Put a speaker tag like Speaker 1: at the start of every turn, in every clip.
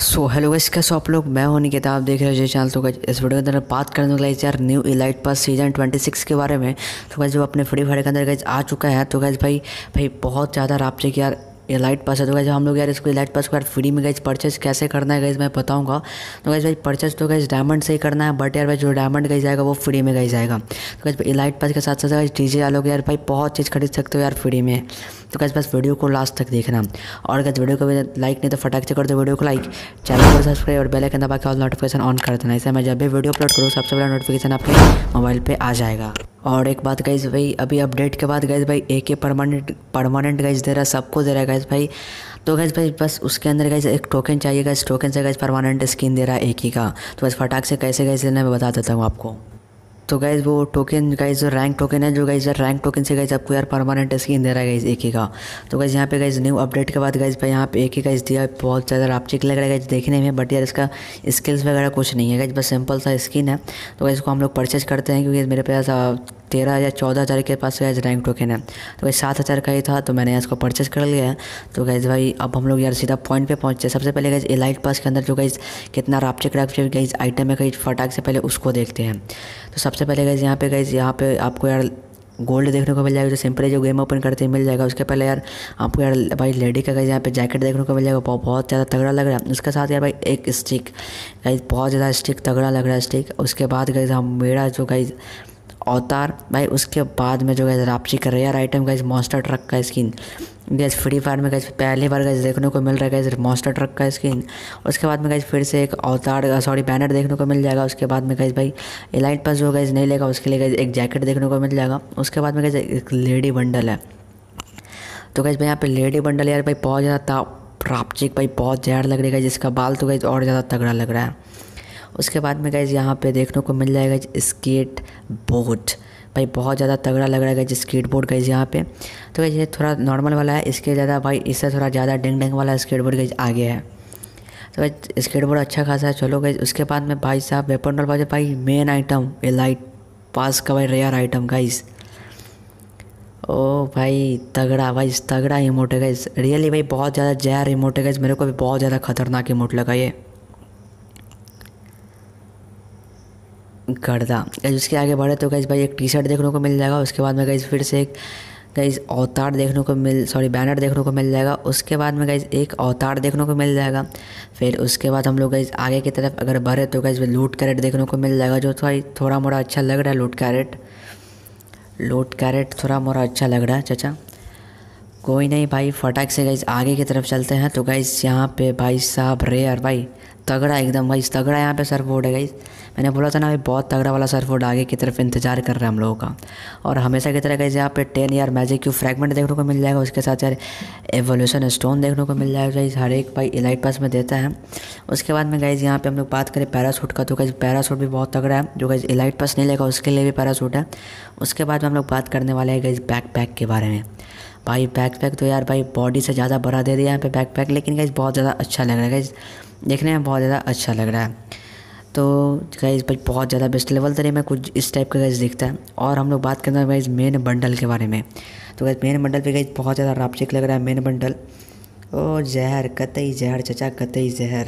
Speaker 1: So hello guys, कैसे हो आप लोग। मैं हूं निकेत, आप देख रहे हो जो चैनल। तो गाइस इस वीडियो के अंदर बात करने वाला है यार न्यू इलाइट पास सीजन 26 के बारे में। तो गाइस जो अपने फ्री फायर के अंदर गाइस आ चुका है। तो गाइस भाई बहुत ज़्यादा रापचिक यार इलाइट पास है। तो गाइस हम लोग यार इसको इलाइट पास को यार फ्री में गाइस परचेज कैसे करना है गाइस मैं बताऊंगा। तो गाइस भाई परचेज तो गाइस डायमंड से ही करना है, बट यार भाई जो डायमंड गाइस जाएगा वो फ्री में गाइस जाएगा। तो गाइस इलाइट पास के साथ साथ गाइस डीजे वालों को यार भाई बहुत चीज़ खरीद सकते हो यार फ्री में। तो गाइस बस वीडियो को लास्ट तक देखना, और गाइस वीडियो को लाइक नहीं तो फटाक से कर दो वीडियो को लाइक, चैनल को सब्सक्राइब और बेल आइकन दबा के ऑल नोटिफिकेशन ऑन कर देना। इससे मैं जब भी वीडियो अपलोड करूँ सबसे पहले नोटिफिकेशन आपके मोबाइल पे आ जाएगा। और एक बात गाइस भाई, अभी अपडेट के बाद गाइस भाई AK परमानेंट गाइस दे रहा है, सबको दे रहा है गाइस भाई। तो गाइस भाई बस उसके अंदर गाइस एक टोकन चाहिए गाइस, टोकन से गाइस परमानेंट स्किन दे रहा है AK का। तो गाइस फटाक से कैसे गाइस लेना मैं बता देता हूँ आपको। तो गाइस वो टोकन गाइस जो रैंक टोकन है, जो गाइस रैंक टोकन से गाइस आपको यार परमानेंट स्किन दे रहा है गाइस AK का। तो गाइस यहाँ पे गाइस न्यू अपडेट के बाद गाइस भाई यहाँ पे AK गाइस दिया है, बहुत ज़्यादा रापचिक लग रहा है गाइस देखने में, बट यार इसका स्किल्स वगैरह कुछ नहीं है गाइस, बस सिंपल सा स्किन है। तो गाइस इसको हम लोग परचेज करते हैं क्योंकि मेरे पास 13 या 14 हज़ार के पास गाइस रैंक टोकन है। तो गाइस 7 हज़ार का ही था, तो मैंने इसको परचेज कर लिया है। तो गाइस भाई अब हम लोग यार सीधा पॉइंट पे पहुँचते हैं। सबसे पहले गाइस इलाइट पास के अंदर जो गाइस कितना रापचिक गाइस आइटम है गाइस, फटाक से पहले उसको देखते हैं। तो सबसे पहले गाइस यहाँ पे आपको यार गोल्ड देखने को मिल जाएगा, जो सिंपली जो गेम ओपन करते ही मिल जाएगा। उसके पहले यार आपको यार भाई लेडी का गाइस यहाँ पे जैकेट देखने को मिल जाएगा, बहुत ज़्यादा तगड़ा लग रहा है। उसके साथ यार भाई एक स्टिक गाइस, बहुत ज़्यादा स्टिक तगड़ा लग रहा है स्टिक। उसके बाद गाइस हम मेरा जो गाइस अवतार भाई, उसके बाद में जो गाइस रापची का rare item guys monster truck का स्किन गाइस फ्री फायर में गाइस पहली बार गाइस देखने को मिल रहा है गाइस मॉन्स्टर ट्रक का स्किन। उसके बाद में गाइस फिर से एक अवतार बैनर देखने को मिल जाएगा। उसके बाद में गाइस भाई इलाइट पास जो गाइस नहीं लेगा उसके लिए गाइस एक जैकेट देखने को मिल जाएगा। उसके बाद में गाइस एक लेडी बंडल है। तो गाइस भाई यहाँ पे लेडी बंडल यार भाई बहुत ज़्यादा रापचिक भाई, बहुत जहर लग रही है, जिसका बाल तो गाइस और ज़्यादा तगड़ा लग रहा है। उसके बाद में गाइस यहाँ पे देखने को मिल जाएगा स्केट बोर्ड भाई, बहुत ज़्यादा तगड़ा लग रहा है गाइस स्केट बोर्ड गाइस यहाँ पे। तो गाइस ये थोड़ा नॉर्मल वाला है, इसके ज़्यादा भाई इससे थोड़ा ज़्यादा डिंग डिंग वाला स्केट बोर्ड गाइस आगे है। तो गाइस स्केट बोर्ड अच्छा खासा है। चलो गाइस उसके बाद में भाई साहब वेपन रोल भाई मेन आइटम इलाइट पास का भाई रेयर आइटम गाइस। ओ भाई तगड़ा भाई, तगड़ा इमोट है गाइस, रियली भाई बहुत ज़्यादा जहर इमोट है गाइस, मेरे को भी बहुत ज़्यादा खतरनाक इमोट लगा ये गर्दा। गाइस उसके आगे बढ़े तो गाइस भाई एक टी शर्ट देखने को मिल जाएगा। उसके बाद में गाइस फिर से एक गाइस अवतार देखने को बैनर देखने को मिल जाएगा। उसके बाद में गाइस एक अवतार देखने को मिल जाएगा। फिर उसके बाद हम लोग गाइस आगे की तरफ अगर बढ़े तो गाइस लूट कैरेट देखने को मिल जाएगा, जो थोड़ा मोड़ा अच्छा लग रहा है। लूट कैरेट थोड़ा मोड़ा अच्छा लग रहा है चाचा। कोई नहीं भाई, फटाक से गाइस आगे की तरफ चलते हैं। तो गाइस यहाँ पे भाई साहब रेयर भाई तगड़ा एकदम भाई तगड़ा यहाँ पे सर्फबोर्ड है गाइस। मैंने बोला था ना भाई बहुत तगड़ा वाला सर्फबोर्ड आगे की तरफ इंतजार कर रहा है हम लोगों का। और हमेशा की तरह गाइस यहाँ पे 10 यार मैजिक क्यूब फ्रैगमेंट देखने को मिल जाएगा। उसके साथ यार एवोल्यूशन स्टोन देखने को मिल जाएगा गाइस, हर एक भाई इलाइट पास में देता है। उसके बाद में गाइस यहाँ पे हम लोग बात करें पैरासूट का, तो गाइस पैरासूट भी बहुत तगड़ा है, जो गाइस इलाइट पास नहीं लेगा उसके लिए भी पैरासूट है। उसके बाद में हम लोग बात करने वाले हैं गाइस बैकपैक के बारे में। भाई बैकपैक तो यार भाई बॉडी से ज़्यादा बड़ा दे दिया यहाँ पे बैकपैक, लेकिन गाइस बहुत ज़्यादा अच्छा लग रहा है गाइस, देखने में बहुत ज़्यादा अच्छा लग रहा है। तो गाइस भाई बहुत ज़्यादा बेस्ट लेवल 3 में कुछ इस टाइप का गाइस दिखता है। और हम लोग बात करते हैं गाइस मेन बंडल के बारे में। तो गाइस मेन बंडल पे गाइस बहुत ज़्यादा रापचिक लग रहा है मेन बंडल। ओ जहर कतई जहर चाचा, कतई जहर।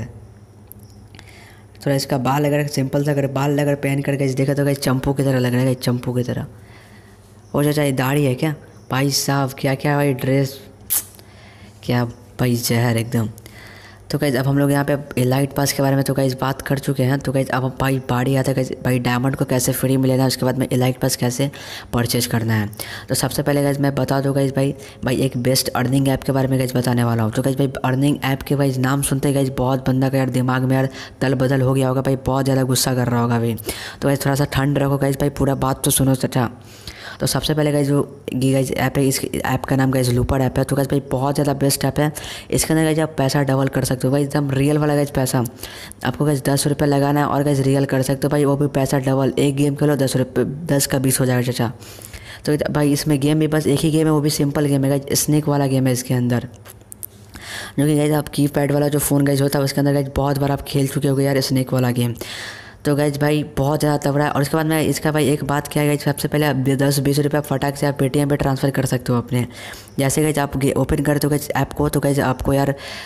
Speaker 1: थोड़ा इसका बाल अगर सिंपल सा अगर बाल अगर पहन कर गाइस देखा तो गाइस चंपू की तरह लग रहा है गाइस, चंपू की तरह। ओ चाचा ये दाढ़ी है क्या भाई साहब, क्या क्या भाई ड्रेस, क्या भाई जहर एकदम। तो गाइस अब हम लोग यहाँ पे इलाइट पास के बारे में तो गाइस बात कर चुके हैं। तो गाइस अब भाई बाड़ी आता है गाइस भाई डायमंड को कैसे फ्री मिलेगा, उसके बाद में इलाइट पास कैसे परचेज करना है। तो सबसे पहले गाइस मैं बता दूँ गाइस भाई एक बेस्ट अर्निंग ऐप के बारे में गाइस बताने वाला हूँ। तो गाइस भाई अर्निंग ऐप के भाई नाम सुनते गाइस बहुत बंदा का यार दिमाग में यार तल बदल हो गया होगा भाई, बहुत ज़्यादा गुस्सा कर रहा होगा भाई। तो गाइस थोड़ा सा ठंड रखो गाइस भाई, पूरा बात तो सुनो चाचा। तो सबसे पहले गाइस जो गाइस ऐप है, इस ऐप का नाम गाइस लूपर ऐप है। तो गाइस भाई बहुत ज़्यादा बेस्ट ऐप है, इसके अंदर गाइस आप पैसा डबल कर सकते हो भाई, एकदम रियल वाला गाइस पैसा। आपको गाइस 10 रुपये लगाना है और गाइस रियल कर सकते हो भाई, वो भी पैसा डबल। एक गेम खेलो 10 रुपये, 10 का 20 हो जाएगा चाचा। तो भाई इसमें गेम भी बस एक ही गेम है, वो भी सिंपल गेम है गाइस, स्नेक वाला गेम है इसके अंदर, जो कि गाइस आप कीपैड वाला जो फ़ोन गाइस होता है उसके अंदर गाइस बहुत बार आप खेल चुके हो यार स्नेक वाला गेम। तो गाइज भाई बहुत ज़्यादा तगड़ा है। और उसके बाद में इसका भाई एक बात क्या है गाइज, सबसे पहले 10-20 रुपये फटाक से आप पेटीएम पे ट्रांसफ़र कर सकते हो अपने। जैसे गाइज आप ओपन करते हो गाइज ऐप को, तो गाइज आपको यार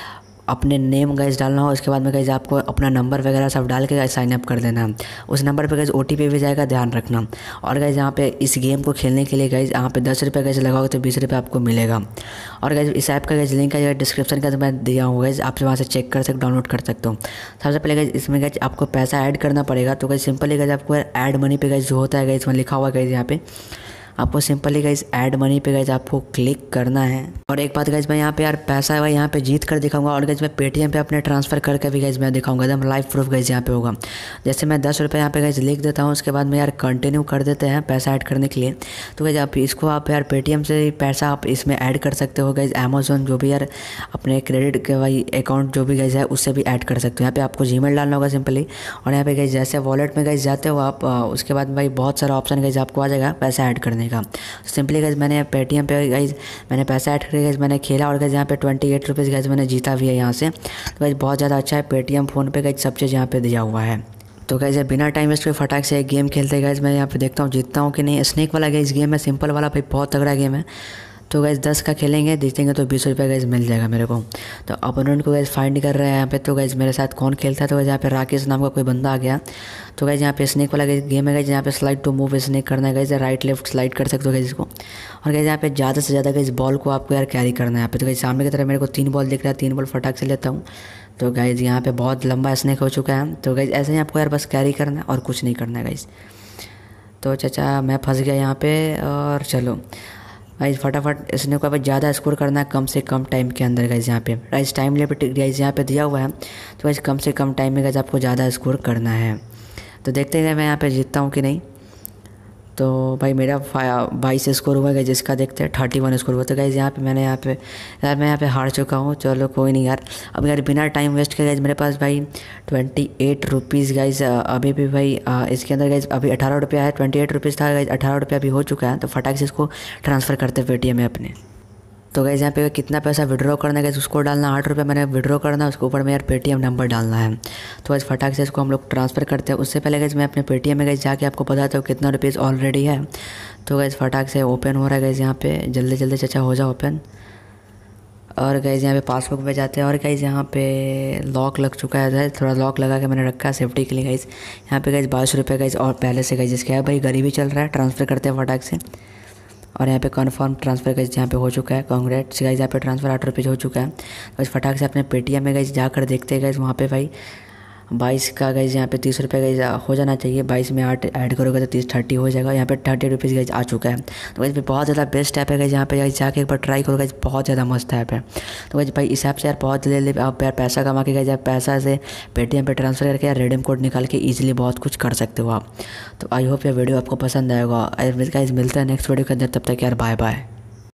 Speaker 1: अपने नेम गाइज डालना हो, उसके बाद में गाइज आपको अपना नंबर वगैरह सब डाल के गाइज साइन अप कर देना है। उस नंबर पे गाइज OTP भी जाएगा, ध्यान रखना। और गाइज यहाँ पे इस गेम को खेलने के लिए गाइज यहाँ पे 10 रुपये गाइज लगाओगे तो 20 रुपये आपको मिलेगा। और गाइज इस ऐप का गाइज लिंक है डिस्क्रिप्शन का तो मैं दिया हूँ गाइज, आप वहाँ से चेक कर सकते, डाउनलोड कर सकते हो। सबसे पहले गाइज इसमें गाइज आपको पैसा ऐड करना पड़ेगा। तो गाइज सिंपली गाइज आपको ऐड मनी पे गाइज जो होता है गाइज, इसमें लिखा हुआ गाइज यहाँ पे आपको सिंपली गाइज ऐड मनी पे गाइज आपको क्लिक करना है। और एक बात गाइज मैं यहाँ पे यार पैसा है भाई यहाँ पे जीत कर दिखाऊंगा, और गाइज मैं पेटीएम पे अपने ट्रांसफ़र करके भी गाइज मैं दिखाऊंगा, एकदम लाइव प्रूफ गाइज यहाँ पे होगा। जैसे मैं 10 रुपये यहाँ पे गाइज लिख देता हूँ, उसके बाद में यार कंटिन्यू कर देते हैं पैसा ऐड करने के लिए। तो गाइज आप इसको आप यार पेटीएम से पैसा आप इसमें ऐड कर सकते हो गाइज, अमेज़न जो भी यार अपने क्रेडिट के भाई अकाउंट जो भी गाइज है उससे भी ऐड कर सकते हो। यहाँ पे आपको जीमेल डालना होगा सिंपली, और यहाँ पे गाइज जैसे वॉलेट में गाइज जाते हो आप, उसके बाद भाई बहुत सारा ऑप्शन गाइज आपको आ जाएगा पैसा ऐड करने का। सिंपली गाइज मैंने पेटीएम पे गाइज मैंने पैसा ऐड करके गाइज मैंने खेला, और गाइज यहाँ पे 28 रुपीज़ गाइज मैंने जीता भी है यहाँ से। तो गाइज बहुत ज़्यादा अच्छा है, पेटीएम फ़ोन पे गाइज सब चीज़ यहाँ पे दिया हुआ है। तो गाइज बिना टाइम वेस्ट के फटाक से एक गेम खेलते हैं गाइज, मैं यहाँ पे देखता हूँ जीतता हूँ कि नहीं। स्नेक वाला गाइज गेम है, सिंपल वाला भाई बहुत तगड़ा गेम है। तो गाइज 10 का खेलेंगे, जीतेंगे तो 20 रुपये गाइज मिल जाएगा मेरे को। तो अपोनेंट को गाइज फाइंड कर रहे हैं यहाँ पे। तो गाइज मेरे साथ कौन खेलता है, तो गाइज यहाँ पे राकेश नाम का कोई बंदा आ गया। तो गाइज यहाँ पे स्नेक वाला गेम है गाइज, यहाँ पे स्लाइड टू मूव स्नेक करना है गाइज, राइट लेफ्ट स्लाइड कर सकते हो गाइज इसको। और गाइज यहाँ पे ज़्यादा से ज़्यादा गाइज बॉल को आपको यार कैरी करना है यहाँ पे। तो गाइज सामने की तरफ मेरे को 3 बॉल दिख रहा है, 3 बॉल फटाक से लेता हूँ। तो गाइज यहाँ पे बहुत लंबा स्नेक हो चुका है। तो गाइज ऐसे ही आपको यार बस कैरी करना है और कुछ नहीं करना है गाइज। तो चाचा मैं फंस गया यहाँ पे, और चलो गाइज फटाफट इसने को ज़्यादा स्कोर करना है कम से कम टाइम के अंदर गाइज। यहाँ पे गाइज टाइम लिमिट गाइज यहाँ पे दिया हुआ है। तो गाइज कम से कम टाइम में गाइज आपको ज़्यादा स्कोर करना है। तो देखते हैं मैं यहाँ पे जीतता हूँ कि नहीं। तो भाई मेरा 22 स्कोर हुआ गाइज, जिसका देखते हैं 31 स्कोर हुआ। तो गाइज यहाँ पे मैं यहाँ पे हार चुका हूँ। चलो कोई नहीं यार, अब यार बिना टाइम वेस्ट के गाइज मेरे पास भाई 28 रुपीज़ गाइज अभी भी भाई इसके अंदर गाइज अभी 18 रुपया है। 28 रुपीज़ था गाइज, 18 रुपया अभी हो चुका है। तो फटाक से इसको ट्रांसफ़र करते पेटीएम में अपने। तो गाइज यहाँ पे कितना पैसा विड्रॉ करना है गाइज उसको डालना, 8 रुपये मैंने विड्रॉ करना है, उसके ऊपर में यार पेटीएम नंबर डालना है। तो गाइज फटाक से इसको हम लोग ट्रांसफ़र करते हैं। उससे पहले गाइज मैं अपने पेटीएम में गाइज जाके आपको बताता हूँ कितना रुपीज़ ऑलरेडी है। तो गाइज फटाक से ओपन हो रहा है गाइज यहाँ पे, जल्दी जल्दी चाचा हो जाओ ओपन। और गाइज यहाँ पे पासबुक में जाते हैं, और गाइज यहाँ पे लॉक लग चुका है, थोड़ा लॉक लगा के मैंने रखा है सेफ्टी के लिए गाइज। यहाँ पे गाइज 22 रुपये गाइज और पहले से गाइज इसका है भाई, गरीबी चल रहा है, ट्रांसफ़र करते हैं फटाक से। और यहाँ पे कन्फर्म ट्रांसफ़र गाइज यहाँ पे हो चुका है, कांग्रेट्स गाइज यहाँ पे ट्रांसफ़र 8 रुपये हो चुका है। गाइज फटाक से अपने पेटीएम में गाइज जाकर देखते हैं गाइज, वहाँ पे भाई 22 का गाइज यहाँ पे 30 रुपये गाइज हो जाना चाहिए। 22 में 8 ऐड करोगे तो 30 हो जाएगा। यहाँ पे 30 रुपीज़ गाइज आ चुका है। तो गाइज बहुत ज़्यादा बेस्ट ऐप है गाइज, यहाँ पे गाइज जाके एक बार ट्राई करो गाइज, बहुत ज़्यादा मस्त ऐप है। तो गाइज भाई इस ऐप से यार बहुत जल्दी आप यार पैसा कमा के गाइज आप पैसा से पेटीएम पे ट्रांसफ़र करके यार रिडीम कोड निकाल के ईजिली बहुत कुछ कर सकते हो आप। तो आई होप ये वीडियो आपको पसंद आएगा। गाइज मिलता है नेक्स्ट वीडियो के अंदर, तब तक यार बाय बाय।